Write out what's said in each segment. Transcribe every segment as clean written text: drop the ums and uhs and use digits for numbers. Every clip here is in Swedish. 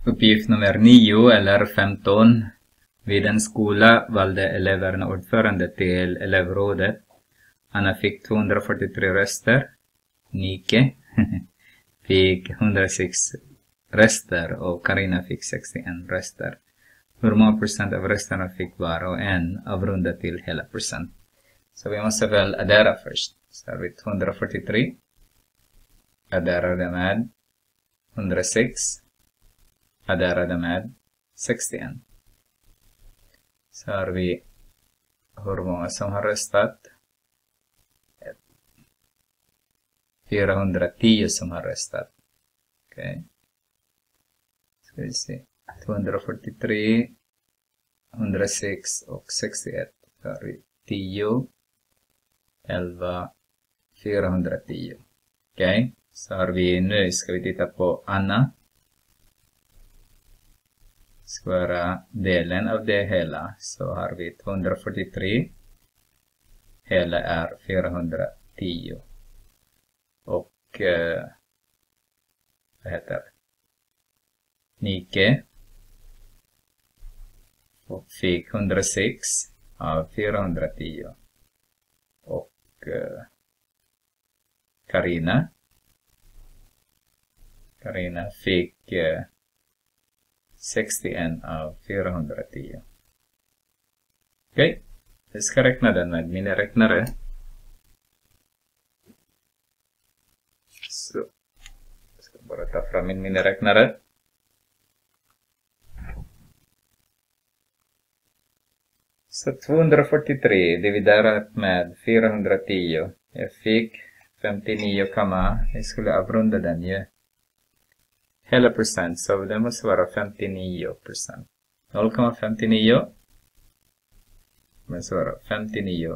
Uppgift nummer 9 eller 15. Vid en skola valde eleverna ordförande till elevrådet. Anna fick 243 röster. Nike fick 106 röster och Karina fick 61 röster. Hur många procent av rösterna fick var och en avrunda till hela procent? Så vi måste väl addera först. Så har vi 243. Addera det med 106. Addera det med 61. Så har vi hur många som har röstat. 410 som har röstat. Okej. Ska vi se. 243, 106 och 61. Så har vi 10, 11, 410. Okej. Så har vi nu, ska vi titta på Anna. Ska vara delen av det hela. Så har vi 243. Hela är 410. Och vad heter det? Nike och fick 106 av 410. Och Karina fick 61 av 410. Okej, jag ska räkna den med mina räknare. Så, jag ska bara ta fram min miniräknare. Så 243 dividerat med 410. Jag fick 59, jag skulle avrunda den ju. Hela procent, så det måste vara 59%. 0,59 måste vara 59%.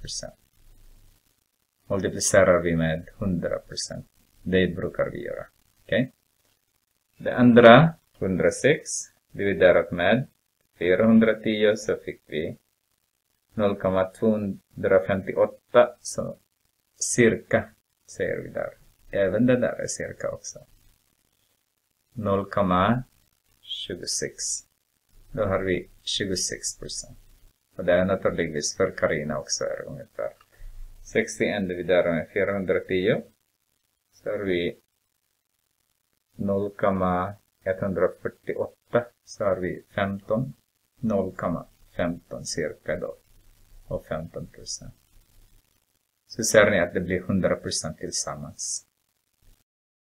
Multiplicerar vi med 100%. Det brukar vi göra. Okej? Det andra, 106, dividerat med 410, så fick vi 0,258, så cirka, säger vi där. Även det där är cirka också. 0,26. Då har vi 26%. Och det är naturligtvis för Karina också är ungefär 61 dividerat med 410. Så har vi 0,148. Så har vi 15. 0,15 cirka då. Och 15%. Så ser ni att det blir 100% tillsammans.